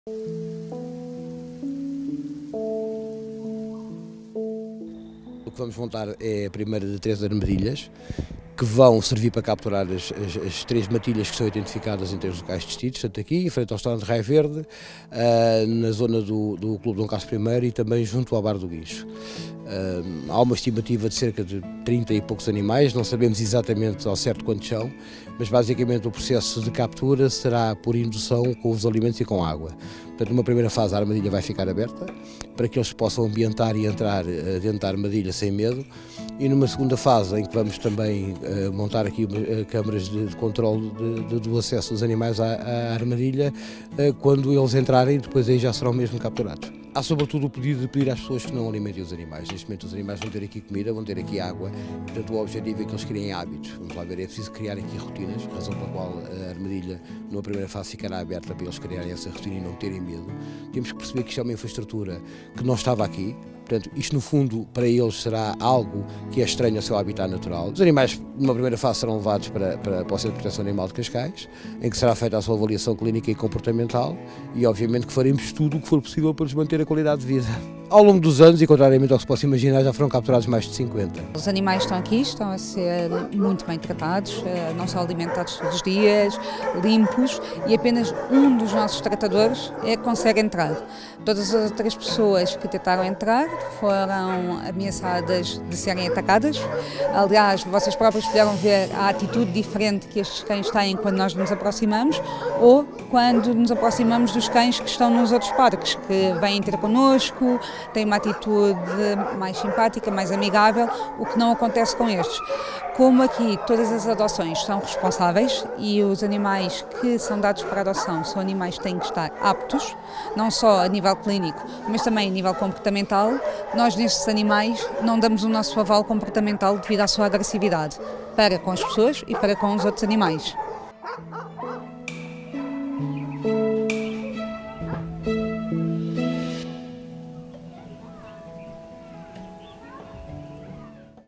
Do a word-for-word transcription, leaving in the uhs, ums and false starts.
O que vamos montar é a primeira de três armadilhas que vão servir para capturar as, as, as três matilhas que são identificadas em três locais distintos, tanto aqui, em frente ao restaurante Raio Verde, uh, na zona do, do Clube Dom Carlos I e também junto ao Bar do Guincho. Uh, há uma estimativa de cerca de trinta e poucos animais, não sabemos exatamente ao certo quantos são, mas basicamente o processo de captura será por indução com os alimentos e com água. Portanto, numa primeira fase a armadilha vai ficar aberta, para que eles possam ambientar e entrar dentro da armadilha sem medo, e numa segunda fase em que vamos também uh, montar aqui uh, câmaras de, de controle de, de, do acesso dos animais à, à armadilha, uh, quando eles entrarem, depois aí já serão mesmo capturados. Há sobretudo o pedido de pedir às pessoas que não alimentem os animais. Neste momento os animais vão ter aqui comida, vão ter aqui água, portanto o objetivo é que eles criem hábitos. Vamos lá ver, é preciso criar aqui rotinas, razão pela qual a armadilha numa primeira fase ficará aberta para eles criarem essa rotina e não terem medo. Temos que perceber que isto é uma infraestrutura que não estava aqui. Portanto, isto no fundo para eles será algo que é estranho ao seu habitat natural. Os animais numa primeira fase serão levados para, para, para o Centro de Proteção Animal de Cascais, em que será feita a sua avaliação clínica e comportamental e obviamente que faremos tudo o que for possível para lhes manter a qualidade de vida. Ao longo dos anos, e contrariamente ao que se possa imaginar, já foram capturados mais de cinquenta. Os animais estão aqui, estão a ser muito bem tratados, não são alimentados todos os dias, limpos, e apenas um dos nossos tratadores é que consegue entrar. Todas as outras pessoas que tentaram entrar foram ameaçadas de serem atacadas. Aliás, vocês próprios puderam ver a atitude diferente que estes cães têm quando nós nos aproximamos ou quando nos aproximamos dos cães que estão nos outros parques, que vêm ter connosco, têm uma atitude mais simpática, mais amigável, o que não acontece com estes. Como aqui todas as adoções são responsáveis e os animais que são dados para adoção são animais que têm que estar aptos, não só a nível clínico, mas também a nível comportamental, nós nestes animais não damos o nosso aval comportamental devido à sua agressividade, para com as pessoas e para com os outros animais.